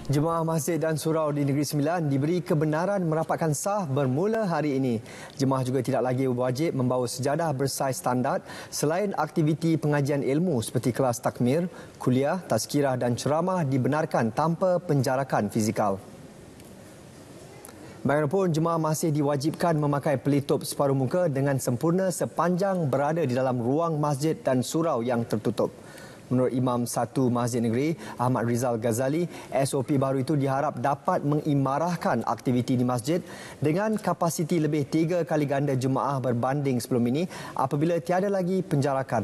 Jemaah masjid dan surau di Negeri Sembilan diberi kebenaran merapatkan saf bermula hari ini. Jemaah juga tidak lagi wajib membawa sejadah bersaiz standard selain aktiviti pengajian ilmu seperti kelas takmir, kuliah, tazkirah dan ceramah dibenarkan tanpa penjarakan fizikal. Bagaimanapun, jemaah masih diwajibkan memakai pelitup separuh muka dengan sempurna sepanjang berada di dalam ruang masjid dan surau yang tertutup. Menurut Imam Satu Masjid Negeri, Ahmad Rizal Ghazali, SOP baru itu diharap dapat mengimarahkan aktiviti di masjid dengan kapasiti lebih 3 kali ganda jemaah berbanding sebelum ini apabila tiada lagi penjarakan.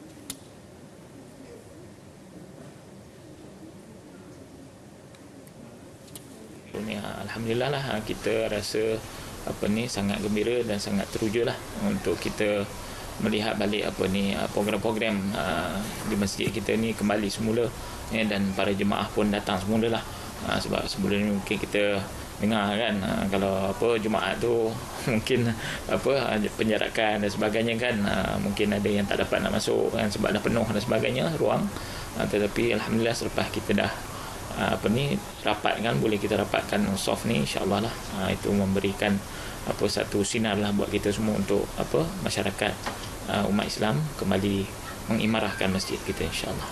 Alhamdulillah lah, kita rasa sangat gembira dan sangat teruja lah untuk kita melihat balik program-program di masjid kita ni kembali semula, dan para jemaah pun datang semula lah. Sebab sebelum ni mungkin kita dengar kan, kalau Jumaat tu mungkin penjarakan dan sebagainya kan, mungkin ada yang tak dapat nak masuk kan sebab dah penuh dan sebagainya ruang. Tetapi alhamdulillah selepas kita dah rapatkan, boleh kita rapatkan soft ni, insya-Allah lah, itu memberikan satu sinar lah buat kita semua untuk masyarakat umat Islam kembali mengimarahkan masjid kita, insya-Allah.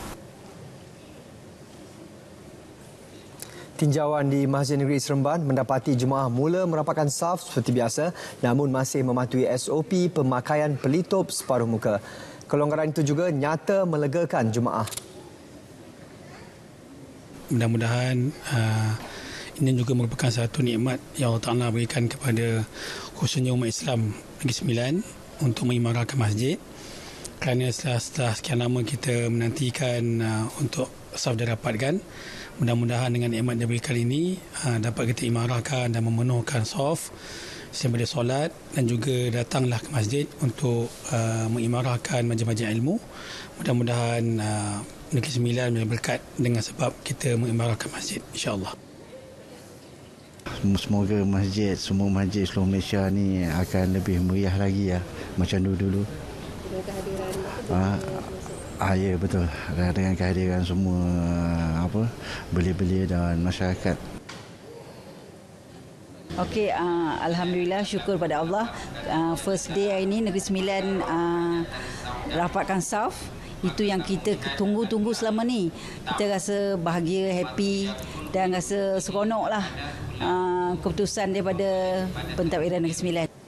Tinjauan di Masjid Negeri Seremban mendapati jemaah mula merapatkan saf seperti biasa namun masih mematuhi SOP pemakaian pelitup separuh muka. Kelonggaran itu juga nyata melegakan jemaah. Mudah-mudahan ini juga merupakan satu nikmat yang Allah Ta'ala berikan kepada khususnya umat Islam Negeri Sembilan untuk mengimarahkan masjid. Kerana setelah sekian lama kita menantikan untuk saf dirapatkan, mudah-mudahan dengan nikmat yang diberikan ini dapat kita imarahkan dan memenuhkan saf sembari solat dan juga datanglah ke masjid untuk mengimarahkan majlis-majlis ilmu. Mudah-mudahan Negeri Sembilan menjadi berkat dengan sebab kita mengimarahkan masjid, insya-Allah. Semoga semua masjid seluruh Malaysia ni akan lebih meriah lagi ya, macam dulu-dulu. Ya betul, dengan kehadiran semua belia-belia dan masyarakat. Okey, alhamdulillah, syukur pada Allah. First day hari ini Negeri Sembilan rapatkan saf. Itu yang kita tunggu-tunggu selama ni. Kita rasa bahagia, happy dan rasa seronok lah keputusan daripada pentadbiran Negeri Sembilan.